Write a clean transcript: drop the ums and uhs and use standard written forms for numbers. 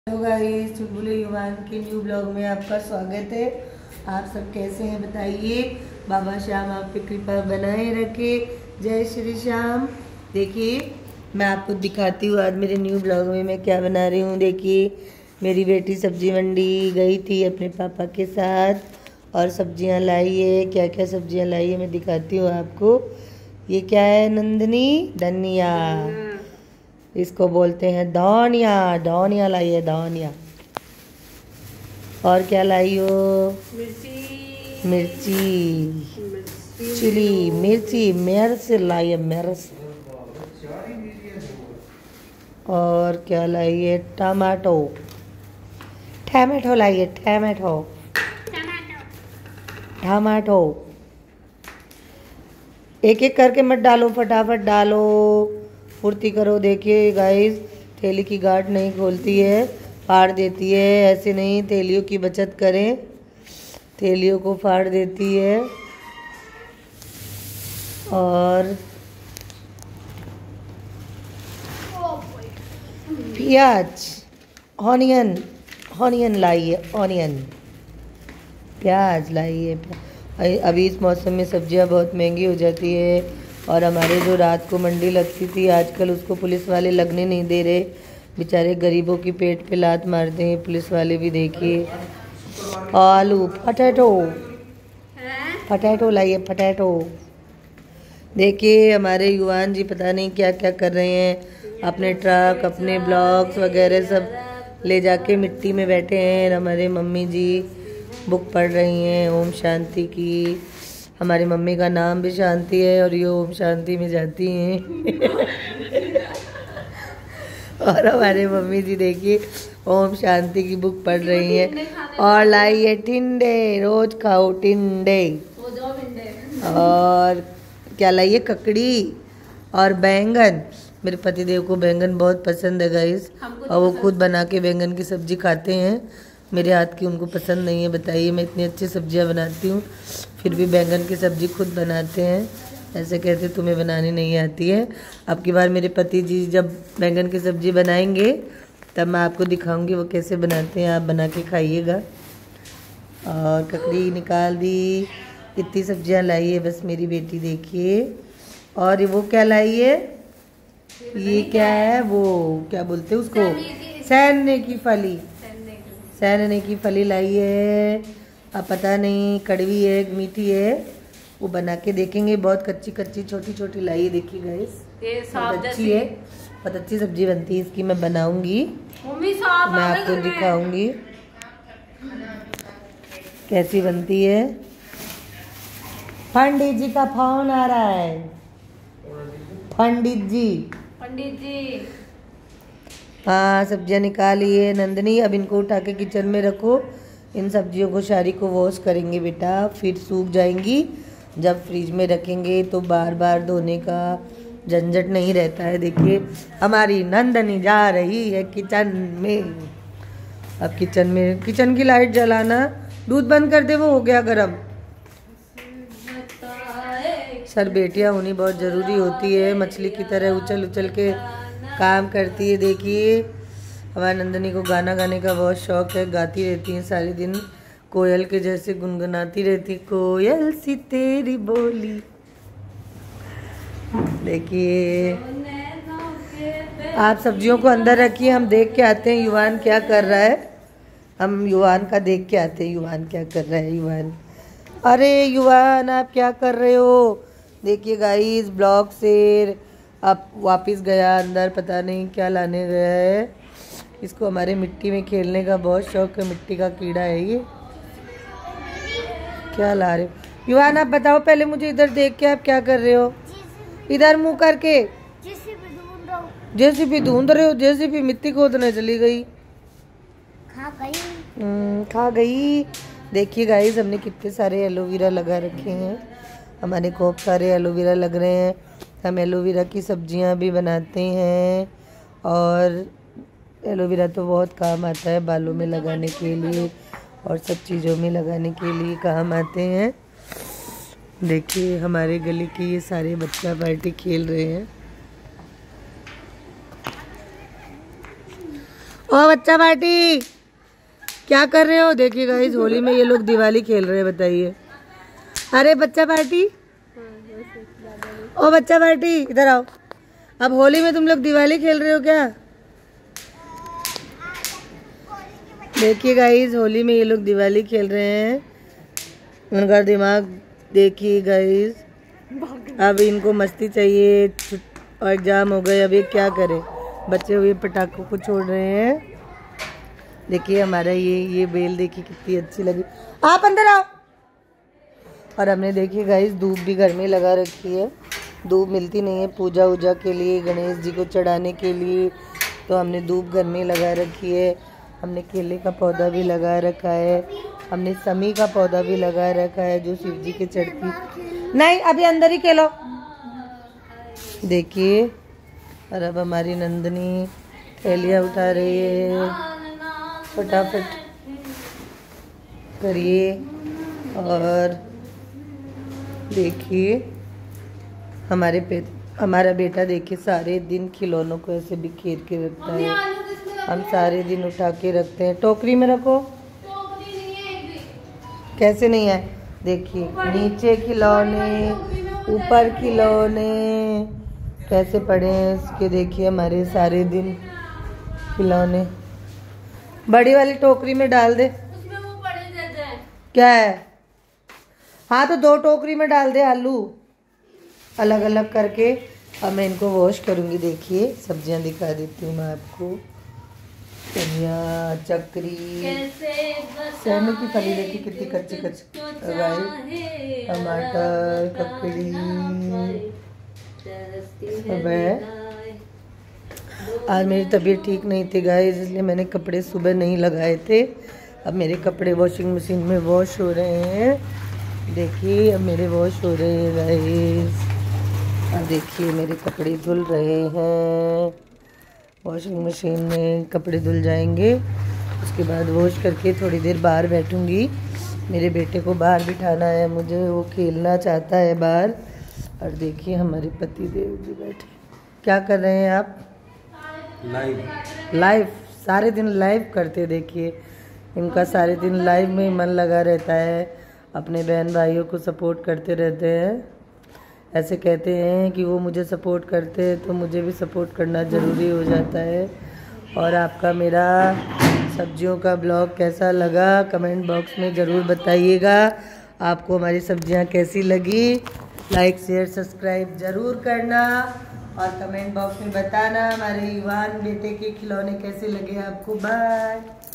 Hello guys, चुलबुले युवान के new blog में आपका स्वागत है। आप सब कैसे हैं बताइए। बाबा श्याम आप पे कृपा बनाए रखे। जय श्री श्याम। देखिए मैं आपको दिखाती हूँ आज मेरे न्यू ब्लॉग में मैं क्या बना रही हूँ। देखिए मेरी बेटी सब्जी मंडी गई थी अपने पापा के साथ और सब्जियाँ लाई है। क्या क्या सब्जियाँ लाई है मैं दिखाती हूँ आपको। ये क्या है नंदनी? धनिया, इसको बोलते हैं धनिया। धनिया लाई है धनिया। और क्या लाई हो? मिर्ची, चिली मिर्ची, मिर्च लाई है मिर्च। और क्या लाई है? टमाटो, टमाटो लाई है टमाटो, टमाटो। एक एक करके मत डालो, फटाफट डालो, फुर्ती करो। देखिए गाइस थैली की गांठ नहीं खोलती है, फाड़ देती है। ऐसे नहीं, थैलियों की बचत करें, थैलियों को फाड़ देती है। और प्याज, ऑनियन, ऑनियन लाई है, ऑनियन, प्याज लाई है। अभी इस मौसम में सब्जियां बहुत महंगी हो जाती है और हमारे जो रात को मंडी लगती थी आजकल उसको पुलिस वाले लगने नहीं दे रहे। बेचारे गरीबों की पेट पे लात मारते हैं पुलिस वाले भी। देखिए आलू, पटेटो, पटेटो लाइए पटेटो। देखिए हमारे युवान जी पता नहीं क्या क्या कर रहे हैं। अपने ट्रक, अपने ब्लॉक्स वगैरह सब ले जाके मिट्टी में बैठे हैं। हमारे मम्मी जी बुक पढ़ रही हैं ओम शांति की। हमारी मम्मी का नाम भी शांति है और ये ओम शांति में जाती हैं। और हमारे मम्मी जी देखिए ओम शांति की बुक पढ़ रही हैं। और लाई है टिंडे, रोज खाओ टिंडे। और क्या लाई है? ककड़ी और बैंगन। मेरे पतिदेव को बैंगन बहुत पसंद है गाइस और वो खुद बना के बैंगन की सब्जी खाते हैं। मेरे हाथ की उनको पसंद नहीं है। बताइए मैं इतनी अच्छी सब्जियां बनाती हूँ फिर भी बैंगन की सब्जी खुद बनाते हैं। ऐसे कहते तुम्हें बनानी नहीं आती है। अब की बार मेरे पति जी जब बैंगन की सब्जी बनाएंगे तब मैं आपको दिखाऊंगी वो कैसे बनाते हैं। आप बना के खाइएगा। और ककड़ी निकाल दी। इतनी सब्जियां लाई है बस मेरी बेटी। देखिए और वो क्या लाई है? ये क्या है? वो क्या बोलते हैं उसको? सैने की फली, सैने की फली लाई है। अब पता नहीं कड़वी है मीठी है, वो बना के देखेंगे। बहुत कच्ची कच्ची छोटी छोटी लाई है। देखिए गाइस बहुत अच्छी है, बहुत अच्छी सब्जी बनती है इसकी। मैं बनाऊंगी, मैं आपको दिखाऊंगी कैसी बनती है। पंडित जी का फोन आ रहा है। पंडित जी, पंडित जी। हाँ सब्जियां निकालिए नंदनी। अब इनको उठा के किचन में रखो। इन सब्जियों को सारी को वॉश करेंगे बेटा, फिर सूख जाएंगी। जब फ्रिज में रखेंगे तो बार बार धोने का झंझट नहीं रहता है। देखिए हमारी नंदनी जा रही है किचन में। अब किचन में, किचन की लाइट जलाना, दूध बंद कर दे, वो हो गया गर्म। सर बेटियां होनी बहुत ज़रूरी होती है। मछली की तरह उछल उछल के काम करती है। देखिए हमारी नंदनी को गाना गाने का बहुत शौक है। गाती रहती है सारे दिन, कोयल के जैसे गुनगुनाती रहती। कोयल सी तेरी बोली। देखिए आप सब्जियों को अंदर रखिए, हम देख के आते हैं युवान क्या कर रहा है। हम युवान का देख के आते हैं युवान क्या कर रहा है। युवान, अरे युवान आप क्या कर रहे हो? देखिए गाइस ब्लॉक से अब वापस गया अंदर, पता नहीं क्या लाने गया है। इसको हमारे मिट्टी में खेलने का बहुत शौक है। मिट्टी का कीड़ा है ये। क्या ला रहे हो युवान? आप बताओ पहले मुझे। इधर देख के आप क्या कर रहे हो? इधर मुंह करके जेसीबी ढूंढ रहे हो। जेसीबी मिट्टी खोदने चली गई, खा गई। देखिए गाइस हमने कितने सारे एलोवेरा लगा रखे हैं। हमारे खूब सारे एलोवेरा लग रहे हैं। हम एलोवेरा की सब्जियां भी बनाते हैं और एलोवेरा तो बहुत काम आता है बालों में लगाने के लिए और सब चीज़ों में लगाने के लिए काम आते हैं। देखिए हमारे गली के ये सारे बच्चा पार्टी खेल रहे हैं। ओ बच्चा पार्टी क्या कर रहे हो? देखिए गाइस होली में ये लोग दिवाली खेल रहे हैं, बताइए। अरे बच्चा पार्टी, ओ बच्चा पार्टी इधर आओ। अब होली में तुम लोग दिवाली खेल रहे हो क्या? देखिए गाइस होली में ये लोग दिवाली खेल रहे हैं। उनका दिमाग देखिए गाइस, अब इनको मस्ती चाहिए और एग्जाम हो गए, अब ये क्या करे? बच्चे हुए पटाखों को छोड़ रहे हैं। देखिए हमारा ये बेल देखिए कितनी अच्छी लगी। आप अंदर आओ। और हमने देखिए गाइस धूप भी घर में लगा रखी है। धूप मिलती नहीं है पूजा वूजा के लिए, गणेश जी को चढ़ाने के लिए, तो हमने धूप घर में लगा रखी है। हमने केले का पौधा भी लगा रखा है, हमने समी का पौधा भी लगा रखा है जो शिव जी के चढ़ती। नहीं अभी अंदर ही खेलो। देखिए और अब हमारी नंदनी थैलियाँ उठा रही है, फटाफट करिए। और देखिए हमारा बेटा देखिए सारे दिन खिलौनों को ऐसे बिखेर के रखता है। हम सारे दिन उठा के रखते हैं। टोकरी में रखो। कैसे नहीं है? देखिए नीचे खिलौने, ऊपर खिलौने कैसे पड़े हैं इसके। देखिए हमारे सारे दिन खिलौने। बड़ी वाली टोकरी में डाल दे। उसमें वो पड़े रहते हैं। क्या है? हाँ तो 2 टोकरी में डाल दे आलू अलग अलग करके। अब मैं इनको वॉश करूँगी। देखिए सब्जियां दिखा देती हूँ मैं आपको। धनिया, चक्री, सहने की फली देखी कितनी कच्ची कच्ची, टमाटर, ककड़ी। आज मेरी तबीयत ठीक नहीं थी गाइस, इसलिए मैंने कपड़े सुबह नहीं लगाए थे। अब मेरे कपड़े वॉशिंग मशीन में वॉश हो रहे हैं। देखिए अब मेरे वॉश हो रहे हैं गाइस। अब देखिए मेरे कपड़े धुल रहे हैं। वॉशिंग मशीन में कपड़े धुल जाएंगे, उसके बाद वॉश करके थोड़ी देर बाहर बैठूंगी। मेरे बेटे को बाहर बिठाना है मुझे, वो खेलना चाहता है बाहर। और देखिए हमारे पति देव जी बैठे। क्या कर रहे हैं आप? लाइव सारे दिन लाइव करते। देखिए इनका सारे दिन लाइव में मन लगा रहता है, अपने बहन भाइयों को सपोर्ट करते रहते हैं। ऐसे कहते हैं कि वो मुझे सपोर्ट करते हैं तो मुझे भी सपोर्ट करना ज़रूरी हो जाता है। और आपका मेरा सब्जियों का ब्लॉग कैसा लगा कमेंट बॉक्स में ज़रूर बताइएगा। आपको हमारी सब्जियां कैसी लगी? लाइक शेयर सब्सक्राइब ज़रूर करना और कमेंट बॉक्स में बताना हमारे युवान बेटे के खिलौने कैसे लगे आपको। बाय।